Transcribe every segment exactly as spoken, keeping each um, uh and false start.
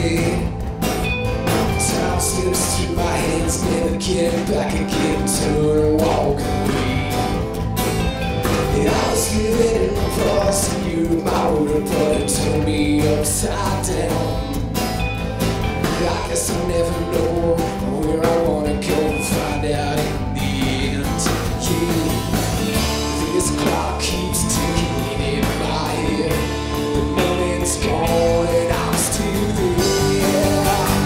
day. Time slips through my hands, never get back again, turn and walk away. And I was living in the past, and you my road, but it turned me upside down. I guess I'll never know where I wanna go, find out in the end. Yeah, this clock keeps ticking in my head. The moment's gone and I'm still there.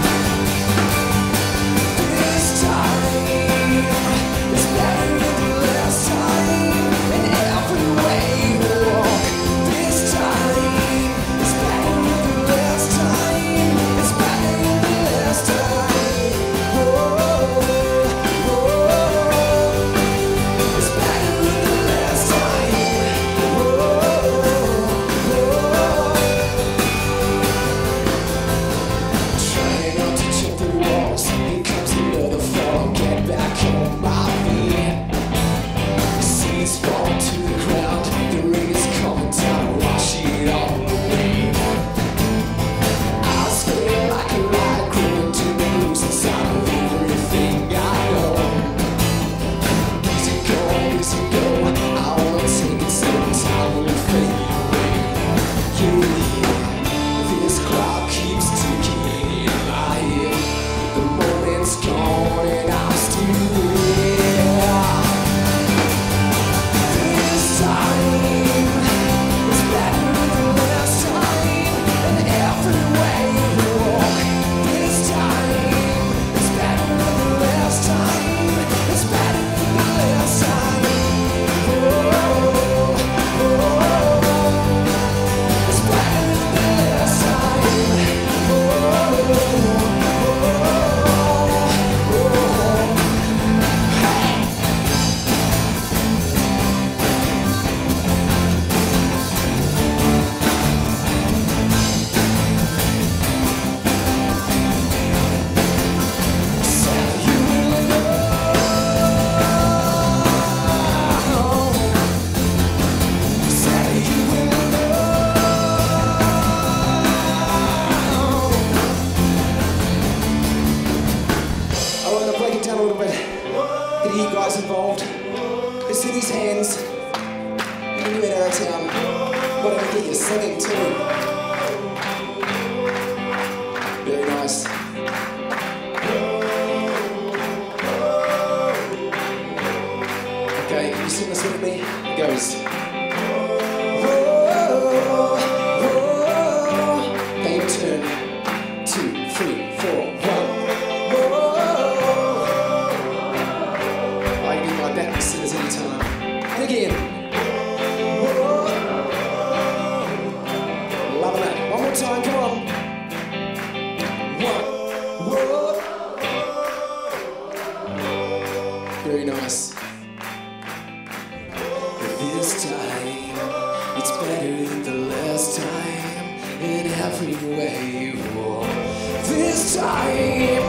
This time is better than the last time, in every way you walk. This time is better than the last time. It's better than the last time. Oh, oh, oh. It's better than the last time. Oh, oh, oh. Trying not to jump the walls, here comes another fall. Get back on my feet. Seeds fall to the ground, the rain is coming down, wash it all away. I feel like a light growing to the roots inside of everything I know. Easy go, easy go, I wanna take it slow, time will fade away. Yeah, this clock keeps ticking in my head. The moment's gone and I'm still there. This time is better than the last time, in every way you walk. This time is better than the last time. It's better than the last time. Oh, oh, oh. It's better than the last time. Oh, oh, oh. I want to break it down a little bit. Get you guys involved. It's in these hands. You can do it out of town. Whatever get you singing too. Very nice. Okay, can you sing this with me? It goes. Okay, you turn. Two, three, four, one. I can do like that as soon as any time. And again. Loving that. One more time, come on. One. Very nice. This time, it's better than the last time, in every way you walk. This time